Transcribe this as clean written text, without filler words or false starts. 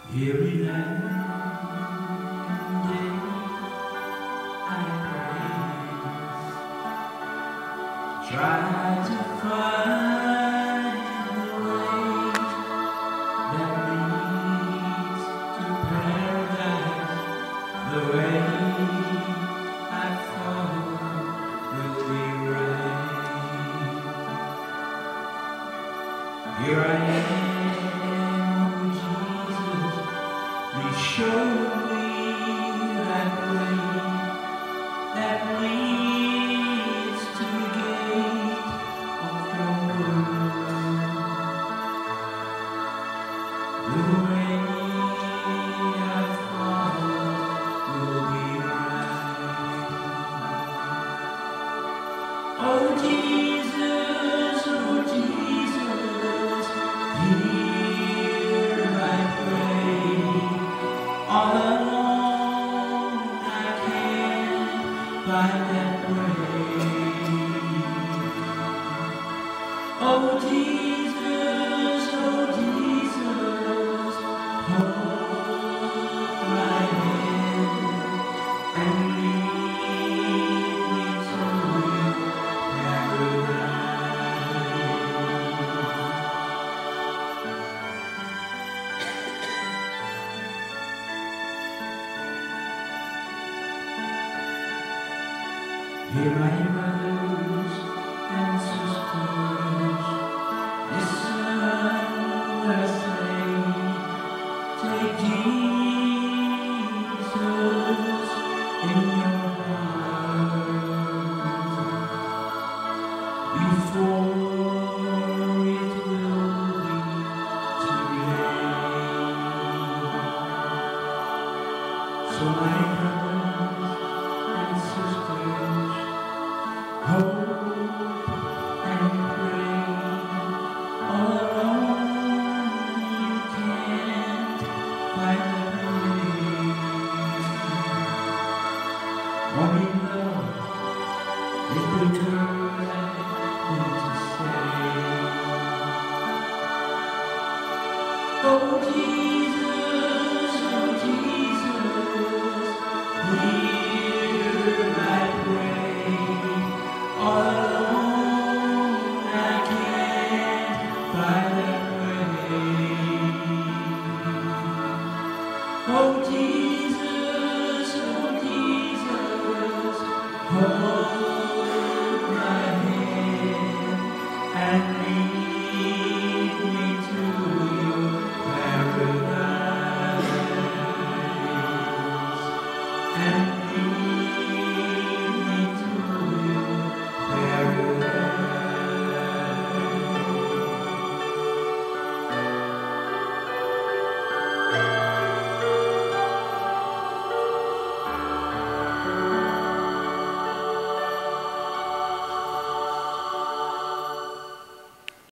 Every night and day I pray, try to find the way that leads to paradise, the way I thought would be right. Here I am, Jesus, please show me that way that leads to the gate of your word. The way I thought will be right. Oh Jesus, hear my prayer. All alone I can't find that way. Oh Jesus, hold my hand and lead me to paradise. Hear my brothers and sisters, listen what I say. Take Jesus in your heart before it will be too late. So my brothers and sisters, hope and pray. All alone you can't find the way. Only love is the word I need to say. Oh Jesus, hear my prayer. All alone I can't find that way. Oh Jesus, hold